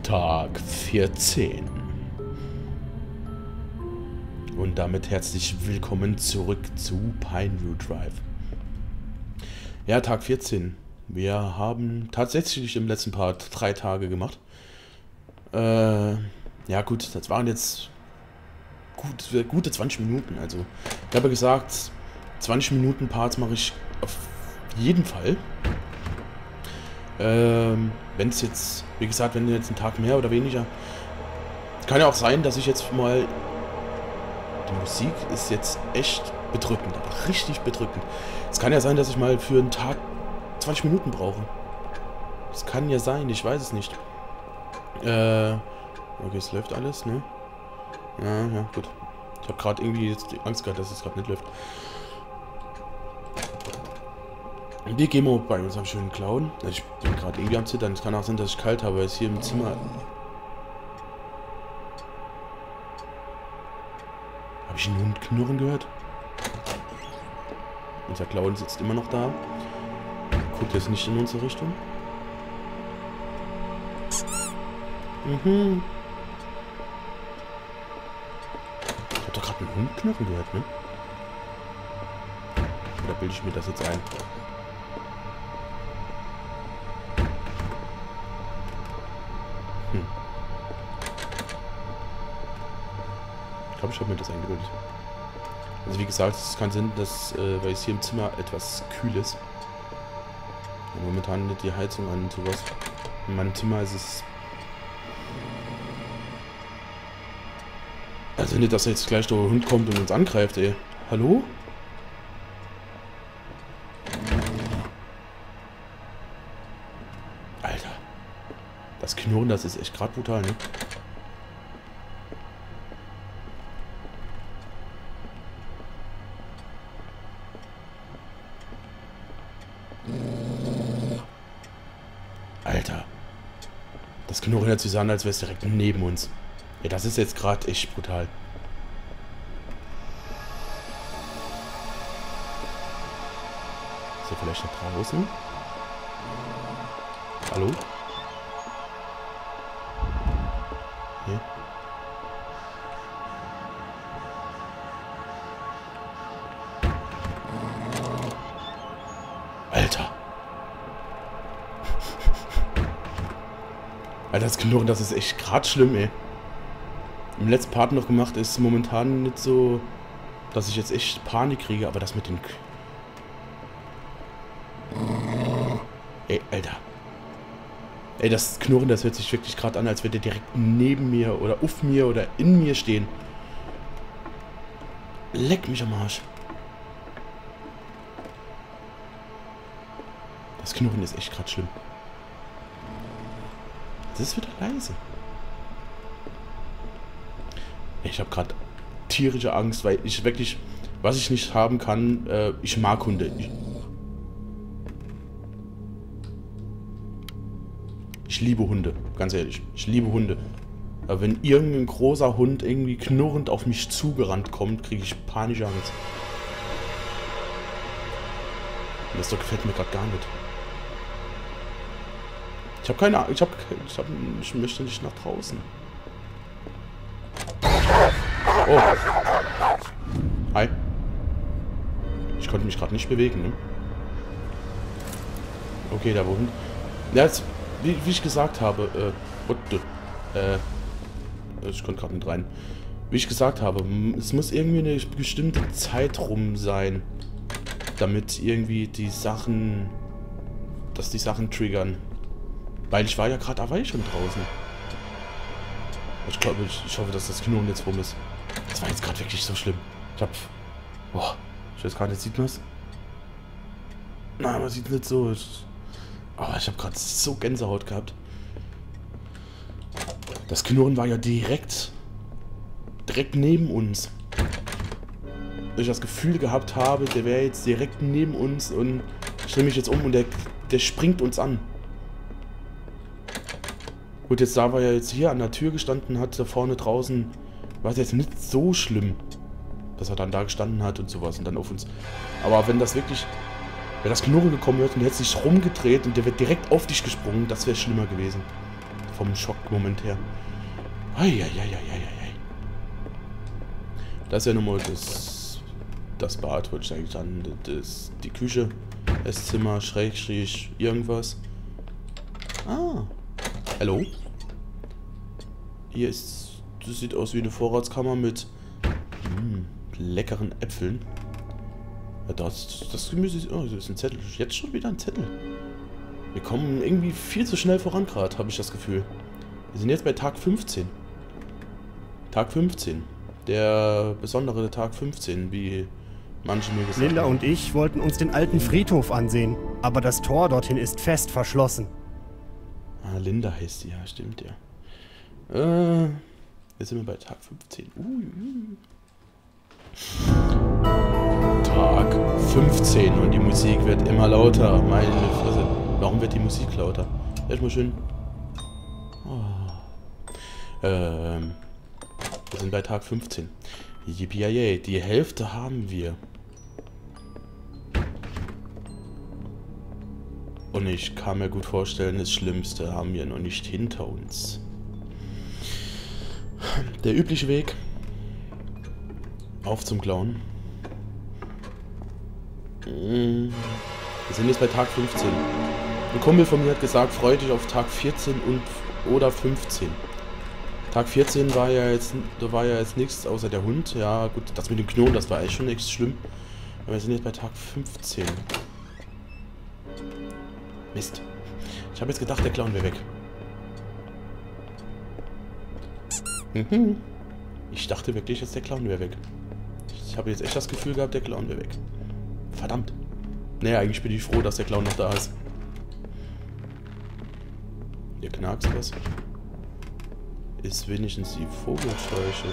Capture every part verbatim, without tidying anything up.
Tag vierzehn. Und damit herzlich willkommen zurück zu Pineview Drive. Ja, Tag vierzehn. Wir haben tatsächlich im letzten Part drei Tage gemacht. Äh, ja gut, das waren jetzt gut, gute zwanzig Minuten. Also, ich habe gesagt, zwanzig Minuten Parts mache ich auf jeden Fall. Ähm, wenn es jetzt, wie gesagt, wenn jetzt ein Tag mehr oder weniger. Kann ja auch sein, dass ich jetzt mal... Die Musik ist jetzt echt bedrückend, aber richtig bedrückend. Es kann ja sein, dass ich mal für einen Tag zwanzig Minuten brauche. Das kann ja sein, ich weiß es nicht. Äh, okay, es läuft alles, ne? Ja, ja, gut. Ich habe gerade irgendwie jetzt die Angst gehabt, dass es gerade nicht läuft. Wir gehen mal bei unserem schönen Clown. Ich bin gerade irgendwie am Zittern. Es kann auch sein, dass ich kalt habe, weil es hier im Zimmer... Habe ich einen Hund knurren gehört? Unser Clown sitzt immer noch da. Guckt jetzt nicht in unsere Richtung. Mhm. Ich habe doch gerade einen Hund knurren gehört, ne? Oder bilde ich mir das jetzt ein? Hm. Ich glaube, ich habe mir das eingebildet. Also wie gesagt, es kann sein, dass, äh, weil es hier im Zimmer etwas kühl ist. Ja, momentan nicht die Heizung an und sowas. In meinem Zimmer ist es... Also nicht, dass jetzt gleich der Hund kommt und uns angreift, ey. Hallo? Alter. Das Knurren, das ist echt gerade brutal, ne? Alter. Das Knurren hört sich an, als wäre es direkt neben uns. Ja, das ist jetzt gerade echt brutal. Ist er vielleicht noch draußen? Hallo? Hier? Alter. Alter, das Knurren, das ist echt gerade schlimm, ey. Im letzten Part noch gemacht ist momentan nicht so, dass ich jetzt echt Panik kriege, aber das mit den... K ey, Alter. Ey, das Knurren, das hört sich wirklich gerade an, als würde der direkt neben mir oder auf mir oder in mir stehen. Leck mich am Arsch. Das Knurren ist echt gerade schlimm. Das ist wieder leise. Ich habe gerade tierische Angst, weil ich wirklich, was ich nicht haben kann, äh, ich mag Hunde. Ich, ich liebe Hunde, ganz ehrlich. Ich liebe Hunde. Aber wenn irgendein großer Hund irgendwie knurrend auf mich zugerannt kommt, kriege ich panische Angst. Und das doch gefällt mir gerade gar nicht. Ich habe keine Ahnung, ich habe, ich habe, ich möchte nicht nach draußen. Oh. Hi. Ich konnte mich gerade nicht bewegen, ne? Okay, da wohnt. Ja, jetzt, wie, wie ich gesagt habe, äh, what the, äh, ich konnte gerade nicht rein. Wie ich gesagt habe, es muss irgendwie eine bestimmte Zeit rum sein, damit irgendwie die Sachen, dass die Sachen triggern. Weil ich war ja gerade, da war ich schon draußen. Ich glaube, ich, ich hoffe, dass das Knurren jetzt rum ist. Das war jetzt gerade wirklich so schlimm. Ich hab... Boah, ich weiß gar nicht, sieht man es? Nein, man sieht nicht so. Ich, aber ich habe gerade so Gänsehaut gehabt. Das Knurren war ja direkt... Direkt neben uns. Ich das Gefühl gehabt habe, der wäre jetzt direkt neben uns und ich drehe mich jetzt um und der, der springt uns an. Gut, jetzt da war er jetzt hier an der Tür gestanden hat, da vorne draußen, war es jetzt nicht so schlimm, dass er dann da gestanden hat und sowas und dann auf uns. Aber wenn das wirklich, wenn das Knurren gekommen wird und der hätte sich rumgedreht und der wird direkt auf dich gesprungen, das wäre schlimmer gewesen. vom Schockmoment her. Eieieiei. Das ist ja nochmal das, das Bad, wollte ich eigentlich an. Das, die Küche, Esszimmer, Schrägstrich, irgendwas. Ah. Hallo? Hier ist... Das sieht aus wie eine Vorratskammer mit mh, leckeren Äpfeln. Ja, das, das Gemüse ist... Oh, das ist ein Zettel. Jetzt schon wieder ein Zettel. Wir kommen irgendwie viel zu schnell voran gerade, habe ich das Gefühl. Wir sind jetzt bei Tag fünfzehn. Tag fünfzehn. Der besondere Tag fünfzehn, wie manche mir gesagt haben. Linda und ich wollten uns den alten Friedhof ansehen, aber das Tor dorthin ist fest verschlossen. Ah, Linda heißt sie, ja, stimmt, ja. Äh, jetzt sind wir bei Tag fünfzehn. Uh, uh. Tag fünfzehn und die Musik wird immer lauter. Meine Fresse. Warum wird die Musik lauter? Erstmal schön. Oh. Ähm. Wir sind bei Tag fünfzehn. Yippie, die Hälfte haben wir. Und ich kann mir gut vorstellen, das Schlimmste haben wir noch nicht hinter uns. Der übliche Weg. Auf zum Clown. Wir sind jetzt bei Tag fünfzehn. Ein Kumpel von mir hat gesagt, freu dich auf Tag vierzehn und oder fünfzehn. Tag vierzehn war ja jetzt, da war ja jetzt nichts außer der Hund. Ja gut, das mit dem Knurren, das war echt schon nichts schlimm. Aber wir sind jetzt bei Tag fünfzehn. Mist. Ich habe jetzt gedacht, der Clown wäre weg. Mhm. Ich dachte wirklich, jetzt der Clown wäre weg. Ich habe jetzt echt das Gefühl gehabt, der Clown wäre weg. Verdammt. Naja, eigentlich bin ich froh, dass der Clown noch da ist. Hier knackst was. Ist wenigstens die Vogelscheuche.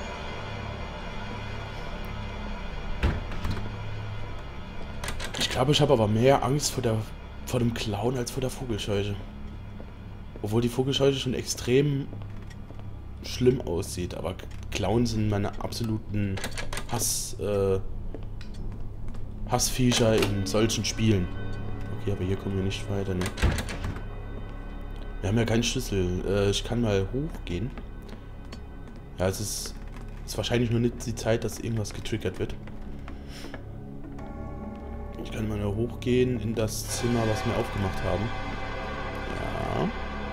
Ich glaube, ich habe aber mehr Angst vor, der, vor dem Clown als vor der Vogelscheuche. Obwohl die Vogelscheuche schon extrem schlimm aussieht. Aber Clowns sind meine absoluten Hass, äh, Hassviecher in solchen Spielen. Okay, aber hier kommen wir nicht weiter, ne? Wir haben ja keinen Schlüssel. Äh, ich kann mal hochgehen. Ja, es ist, ist wahrscheinlich nur nicht die Zeit, dass irgendwas getriggert wird. Ich kann mal hochgehen in das Zimmer, was wir aufgemacht haben. Ja.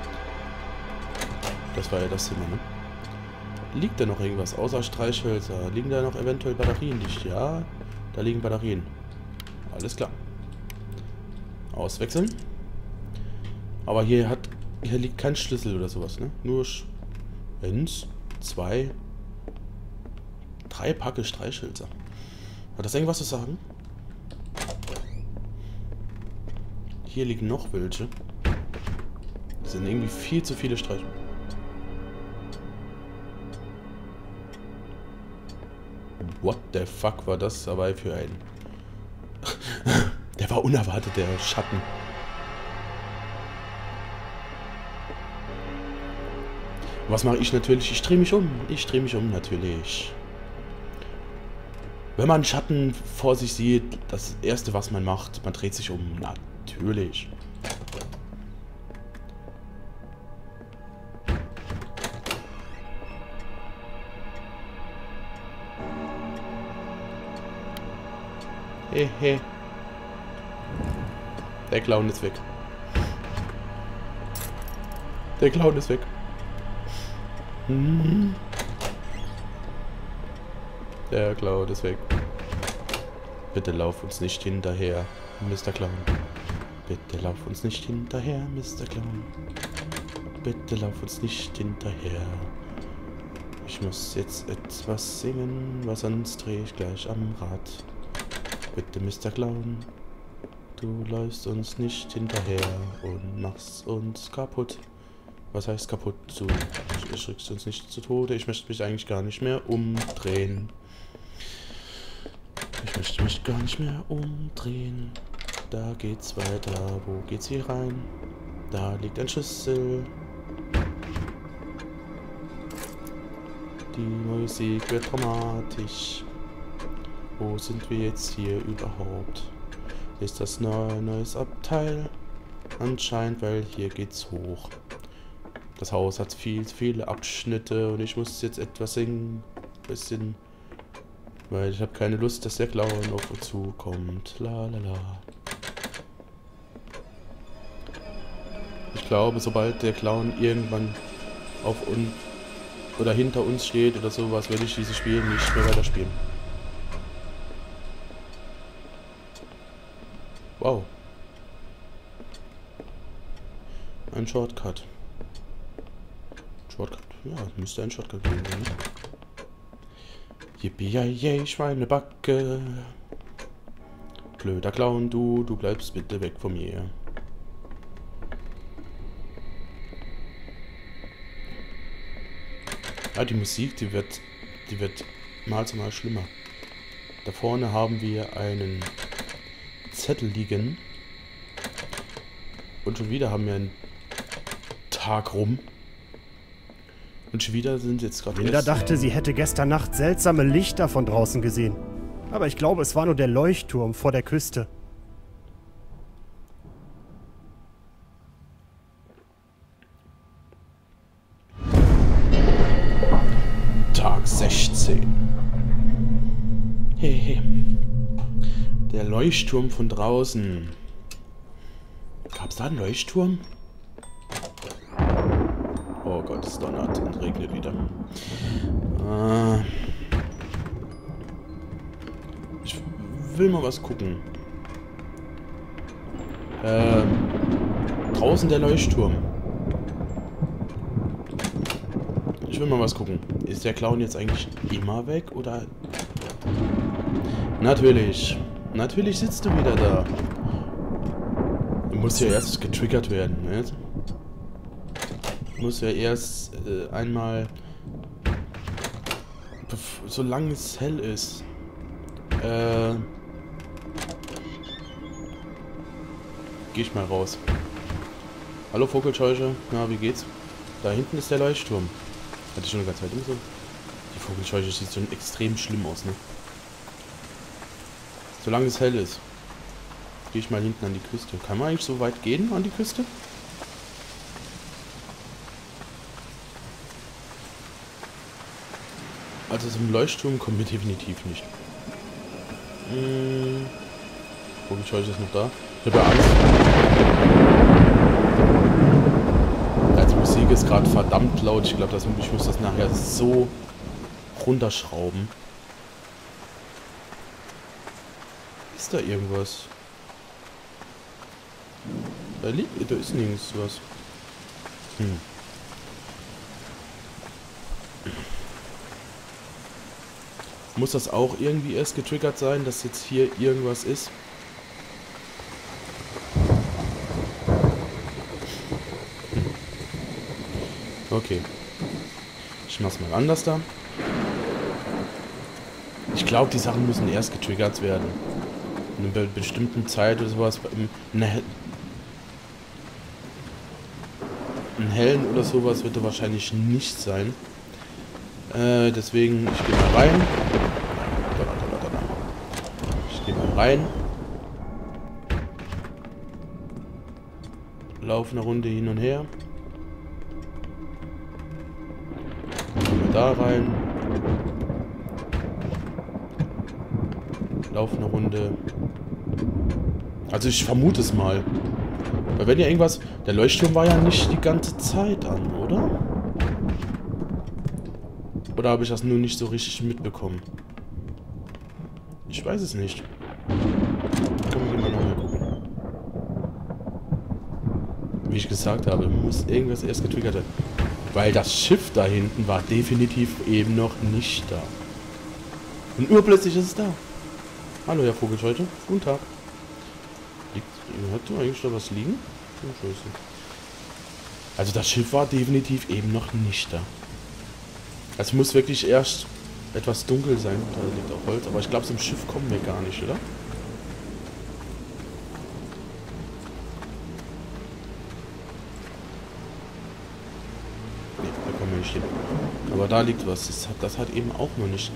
Das war ja das Zimmer, ne? Liegt da noch irgendwas außer Streichhölzer? Liegen da noch eventuell Batterien dicht? Ja, da liegen Batterien. Alles klar. Auswechseln. Aber hier hat... Hier liegt kein Schlüssel oder sowas, ne? Nur eins, zwei, drei Packe Streichhölzer. Hat das irgendwas zu sagen? Hier liegen noch welche. Das sind irgendwie viel zu viele Streichhölzer. What the fuck war das dabei für ein... Der war unerwartet, der Schatten. Was mache ich natürlich? Ich drehe mich um. Ich drehe mich um natürlich. Wenn man Schatten vor sich sieht, das Erste, was man macht, man dreht sich um. Natürlich. Hehe. He. Der Clown ist weg. Der Clown ist weg. Mhm. Der Clown ist weg. Bitte lauf uns nicht hinterher, Mister Clown. Bitte lauf uns nicht hinterher, Mister Clown. Bitte lauf uns nicht hinterher. Ich muss jetzt etwas singen, weil sonst drehe ich gleich am Rad. Bitte, Mister Clown. Du läufst uns nicht hinterher und machst uns kaputt. Was heißt kaputt? Du erschrickst uns nicht zu Tode. Ich möchte mich eigentlich gar nicht mehr umdrehen. Ich möchte mich gar nicht mehr umdrehen. Da geht's weiter. Wo geht's hier rein? Da liegt ein Schlüssel. Die Musik wird dramatisch. Wo sind wir jetzt hier überhaupt? Ist das ein neues Abteil? Anscheinend, weil hier geht's hoch. Das Haus hat viel, viele Abschnitte und ich muss jetzt etwas singen. Bisschen. Weil ich habe keine Lust, dass der Clown auf uns zukommt. La la la. Ich glaube, sobald der Clown irgendwann auf uns oder hinter uns steht oder sowas, werde ich dieses Spiel nicht mehr weiterspielen. Wow. Ein Shortcut. Shortcut? Ja, müsste ein Shortcut geben, ne? Yippie-yay, Schweinebacke. Blöder Clown, du, du bleibst bitte weg von mir. Ja, die Musik, die wird, die wird mal zu mal schlimmer. Da vorne haben wir einen Zettel liegen. Und schon wieder haben wir einen Tag rum. Und schon wieder sind jetzt gerade... Linda dachte, sie hätte gestern Nacht seltsame Lichter von draußen gesehen. Aber ich glaube, es war nur der Leuchtturm vor der Küste. Tag sechzehn. Hehe. Der Leuchtturm von draußen. Gab es da einen Leuchtturm? Oh Gott, es donnert und regnet wieder. Äh, ich will mal was gucken. Äh, draußen der Leuchtturm. Ich will mal was gucken. Ist der Clown jetzt eigentlich immer weg oder... Natürlich. Natürlich sitzt du wieder da. Du musst ja erst getriggert werden, ne? Du musst ja erst äh, einmal... Solange es hell ist. Äh... Geh ich mal raus. Hallo Vogelscheuche. Na, wie geht's? Da hinten ist der Leuchtturm. Hatte ich schon eine ganze Zeit immer so. Die Vogelscheuche sieht schon extrem schlimm aus, ne? Solange es hell ist. Gehe ich mal hinten an die Küste. Kann man eigentlich so weit gehen an die Küste? Also zum Leuchtturm kommen wir definitiv nicht. Hm. Vogelscheuche ist noch da. Ich habe ja Angst. Ja, die Musik ist gerade verdammt laut. Ich glaube, ich muss das nachher so runterschrauben. Ist da irgendwas? Da liegt, da ist nirgends was. Hm. Muss das auch irgendwie erst getriggert sein, dass jetzt hier irgendwas ist? Hm. Okay. Ich mach's mal anders da. Ich glaube, die Sachen müssen erst getriggert werden. In einer bestimmten Zeit oder sowas. In einer in hellen oder sowas wird er wahrscheinlich nicht sein. Äh, deswegen, ich gehe mal rein. Ich gehe mal rein. Laufe eine Runde hin und her. Gehen wir da rein. Laufe eine Runde. Also ich vermute es mal. Weil wenn ja irgendwas... Der Leuchtturm war ja nicht die ganze Zeit an, oder? Oder habe ich das nur nicht so richtig mitbekommen? Ich weiß es nicht. Können wir mal nochmal gucken. Wie ich gesagt habe, muss irgendwas erst getriggert werden. Weil das Schiff da hinten war definitiv eben noch nicht da. Und urplötzlich ist es da. Hallo, Herr Vogelscheuche. Guten Tag. Liegt, hat du eigentlich da was liegen? Oh, Scheiße. Also das Schiff war definitiv eben noch nicht da. Es muss wirklich erst etwas dunkel sein. Da liegt auch Holz. Aber ich glaube, zum Schiff kommen wir gar nicht, oder? Ne, da kommen wir nicht hin. Aber da liegt was. Das hat, das hat eben auch noch nicht...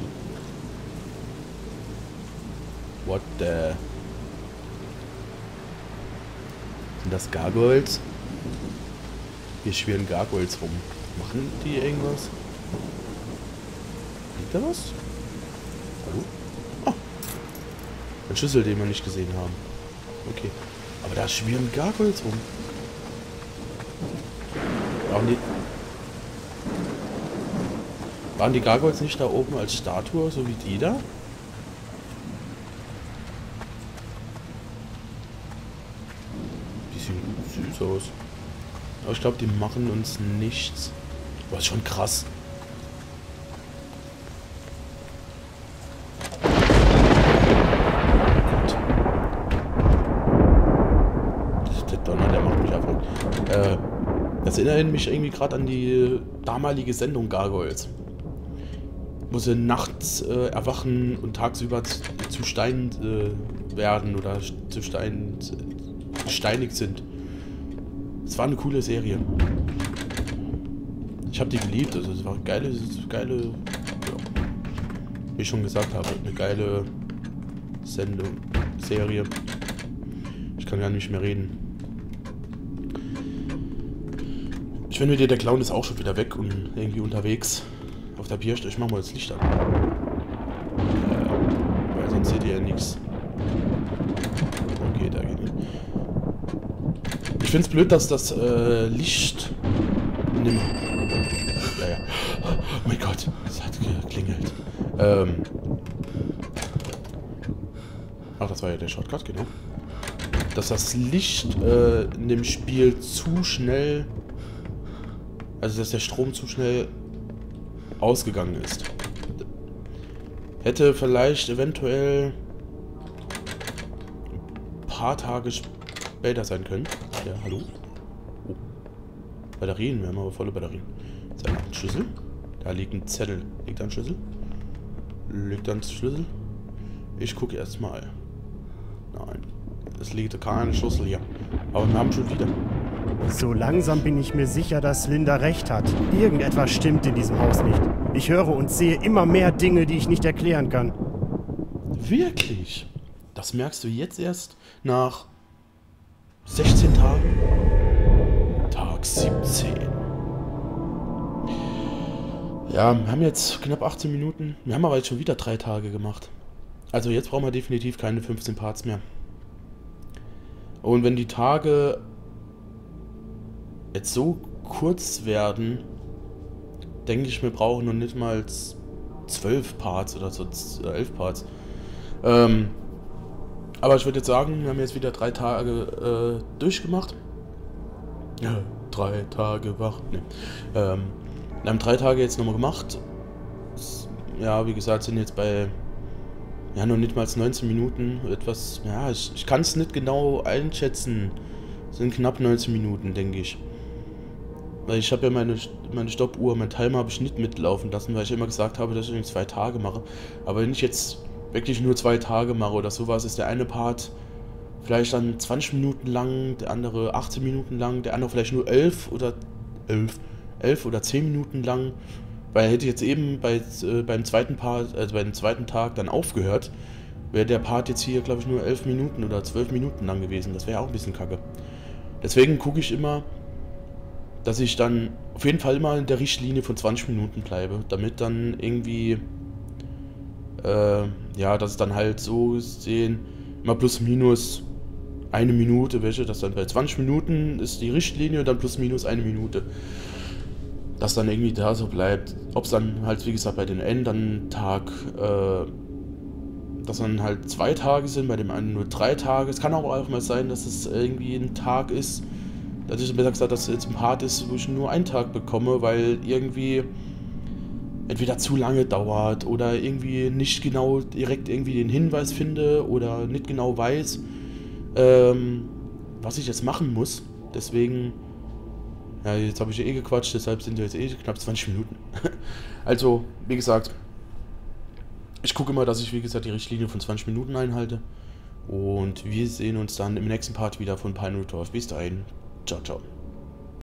What the... Sind das Gargoyles? Hier schwirren Gargoyles rum. Machen die irgendwas? Liegt da was? Hallo? Ah. Ein Schlüssel, den wir nicht gesehen haben. Okay. Aber da schwirren Gargoyles rum. Waren die, waren die Gargoyles nicht da oben als Statue, so wie die da? Die sehen süß aus. Aber ich glaube, die machen uns nichts. Was schon krass. Der Donner, der macht mich einfach. Äh, das erinnert mich irgendwie gerade an die damalige Sendung Gargoyles. Wo sie nachts äh, erwachen und tagsüber zu Stein äh, werden oder zu Stein äh, gesteinigt sind. Es war eine coole Serie. Ich habe die geliebt, also es war eine geile, geile, ja, wie ich schon gesagt habe, eine geile Sendung, Serie. Ich kann gar nicht mehr reden. Ich finde, der Clown ist auch schon wieder weg und irgendwie unterwegs auf der Bierstadt. Ich mach mal das Licht an. Äh, weil sonst seht ihr ja nichts. Okay, da geht nicht. Ich finde es blöd, dass das äh, Licht in dem... Ja, ja. Oh mein Gott, es hat geklingelt. Ähm... Ach, das war ja der Shortcut, genau. Dass das Licht äh, in dem Spiel zu schnell... Also, dass der Strom zu schnell ausgegangen ist. Hätte vielleicht eventuell ein paar Tage später sein können. Ja, hallo? Oh. Batterien, wir haben aber volle Batterien. Ist da noch ein Schlüssel? Da liegt ein Zettel. Liegt da ein Schlüssel? Liegt da ein Schlüssel? Ich gucke erstmal. Nein. Es liegt kein Schlüssel hier. Aber wir haben schon wieder. So langsam bin ich mir sicher, dass Linda recht hat. Irgendetwas stimmt in diesem Haus nicht. Ich höre und sehe immer mehr Dinge, die ich nicht erklären kann. Wirklich? Das merkst du jetzt erst nach sechzehn Tagen? Tag siebzehn. Ja, wir haben jetzt knapp achtzehn Minuten. Wir haben aber jetzt schon wieder drei Tage gemacht. Also jetzt brauchen wir definitiv keine fünfzehn Parts mehr. Und wenn die Tage jetzt so kurz werden, denke ich, wir brauchen noch nicht mal zwölf Parts oder so, elf Parts. Ähm, aber ich würde jetzt sagen, wir haben jetzt wieder drei Tage äh, durchgemacht. Ja, drei Tage wach. Nee. Ähm, wir haben drei Tage jetzt nochmal gemacht. Ja, wie gesagt, sind jetzt bei ja noch nicht mal neunzehn Minuten. Etwas, ja, ich, ich kann es nicht genau einschätzen. Es sind knapp neunzehn Minuten, denke ich. Weil ich habe ja meine, meine Stoppuhr, mein Timer habe ich nicht mitlaufen lassen, weil ich immer gesagt habe, dass ich zwei Tage mache. Aber wenn ich jetzt wirklich nur zwei Tage mache oder sowas, ist der eine Part vielleicht dann zwanzig Minuten lang, der andere achtzehn Minuten lang, der andere vielleicht nur elf oder elf, elf oder zehn Minuten lang. Weil hätte ich jetzt eben bei, äh, beim zweiten Part, also beim zweiten Tag dann aufgehört, wäre der Part jetzt hier, glaube ich, nur elf Minuten oder zwölf Minuten lang gewesen. Das wäre auch ein bisschen kacke. Deswegen gucke ich immer, dass ich dann auf jeden Fall immer in der Richtlinie von zwanzig Minuten bleibe, damit dann irgendwie, äh, ja, dass es dann halt so sehen, immer plus minus eine Minute, welche, dass dann bei zwanzig Minuten ist die Richtlinie und dann plus minus eine Minute. Dass dann irgendwie da so bleibt. Ob es dann halt, wie gesagt, bei den einen dann Tag, äh, dass dann halt zwei Tage sind, bei dem einen nur drei Tage. Es kann auch einfach mal sein, dass es irgendwie ein Tag ist, dass ich mir gesagt habe, dass es jetzt ein Part ist, wo ich nur einen Tag bekomme, weil irgendwie entweder zu lange dauert oder irgendwie nicht genau direkt irgendwie den Hinweis finde oder nicht genau weiß, ähm, was ich jetzt machen muss. Deswegen, ja, jetzt habe ich ja eh gequatscht, deshalb sind wir jetzt eh knapp zwanzig Minuten. Also, wie gesagt, ich gucke immer, dass ich, wie gesagt, die Richtlinie von zwanzig Minuten einhalte. Und wir sehen uns dann im nächsten Part wieder von Pinot Dorf. Bis dahin. Ciao, ciao.